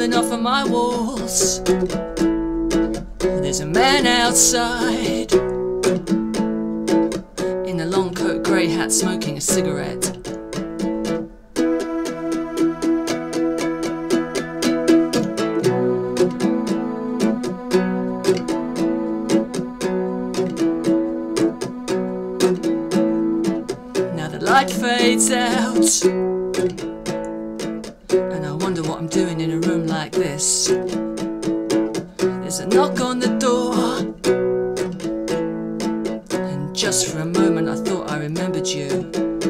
falling off of my walls. There's a man outside in a long coat, grey hat, smoking a cigarette. Now the light fades out, and I wonder what I'm doing in a room like this. There's a knock on the door, and just for a moment I thought I remembered you.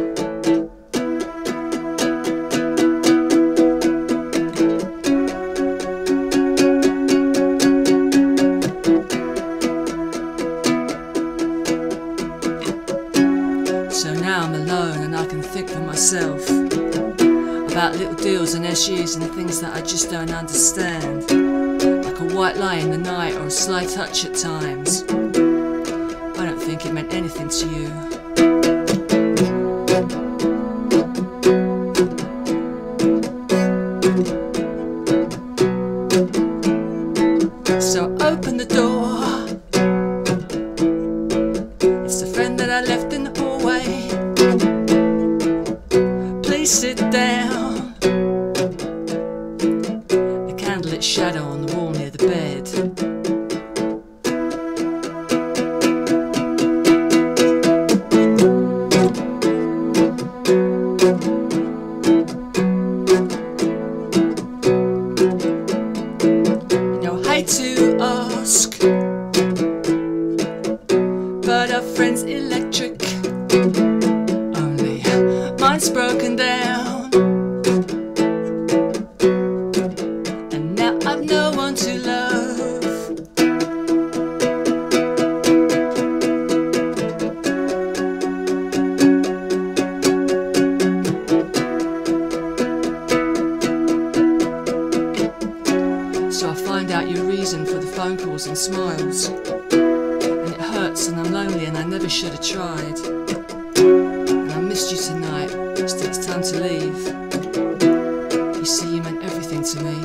So now I'm alone and I can think for myself about little deals and SUs and things that I just don't understand, like a white lie in the night or a sly touch at times. I don't think it meant anything to you. So open the door. It's the friend that I left in the hallway. Please sit down. A candlelit shadow on the wall near the bed. Hate to ask, but our friend's electric, only mine's broken down, and now I've no one to love. So I find out your reason for the phone calls and smiles, and it hurts and I'm lonely and I never should have tried. And I missed you tonight, still it's time to leave. You see, you meant everything to me.